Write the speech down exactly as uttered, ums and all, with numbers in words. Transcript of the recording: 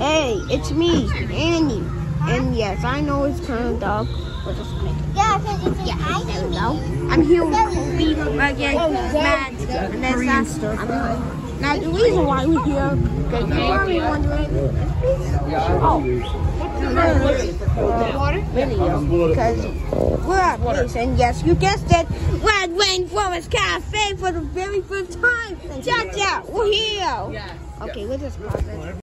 Hey, it's me, Annie. And yes, I know it's kind of dark. We'll just make it. Yeah, because it's Yeah, an there we go. I'm here with Kobe again, Matt, and that's that. Now, the reason why we're here, because you're probably wondering, oh, water? Video, because we're at place, and yes, you guessed it, we're at Rainforest Cafe for the very first time. Check it out, we're here. Okay, we'll just pause it.